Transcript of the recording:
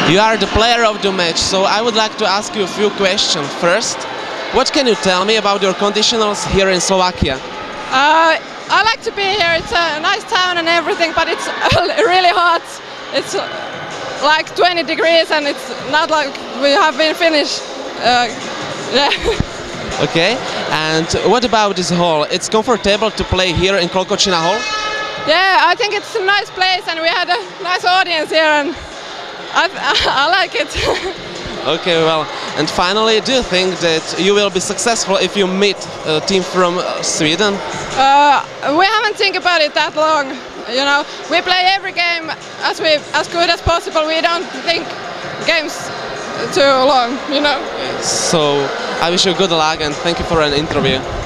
You are the player of the match, so I would like to ask you a few questions. First, what can you tell me about your conditionals here in Slovakia? I like to be here. It's a nice town and everything, but it's really hot. It's like 20 degrees and it's not like we have been Finnish. Yeah. Okay, and what about this hall? It's comfortable to play here in Kolkočina Hall? Yeah, I think it's a nice place and we had a nice audience here and I like it. Okay, well, and finally, do you think that you will be successful if you meet a team from Sweden? We haven't think about it that long, you know. We play every game as good as possible. We don't think games too long, you know. So, I wish you good luck and thank you for an interview.